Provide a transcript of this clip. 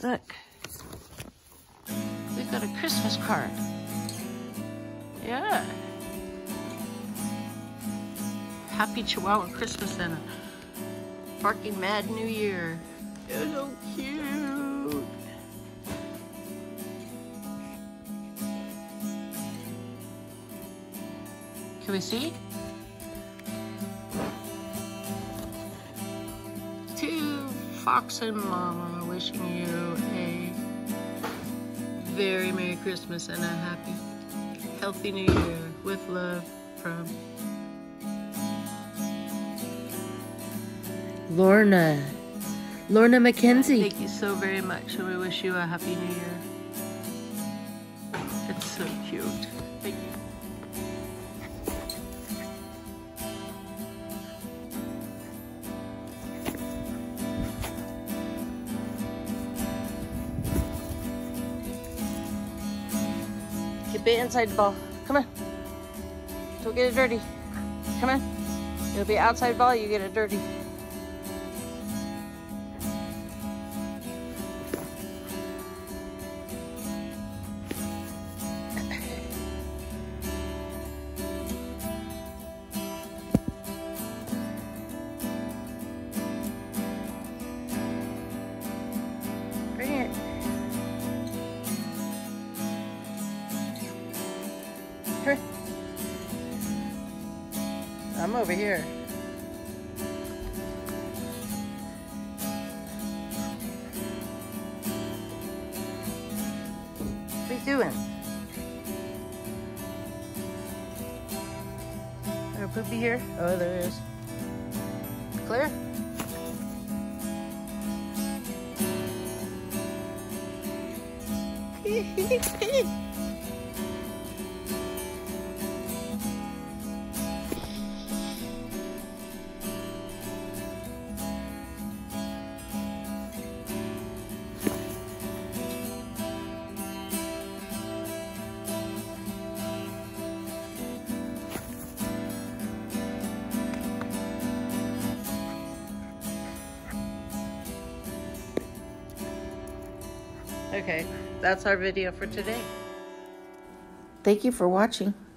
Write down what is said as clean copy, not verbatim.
Look. We've got a Christmas card. Yeah. Happy Chihuahua Christmas and a barking mad New Year. You're so cute. Can we see? To Fox and Mama, wishing you a very Merry Christmas and a happy, healthy New Year with love from Lorna Mackenzie. Thank you so very much, and we wish you a happy New Year. It's so cute. Thank you. Get it inside the ball. Come on. Don't get it dirty. Come on. It'll be outside ball, you get it dirty. Bring it. Here. I'm over here. What are you doing? Is there a poopy here? Oh, there is. Clear? Okay, that's our video for today. Thank you for watching.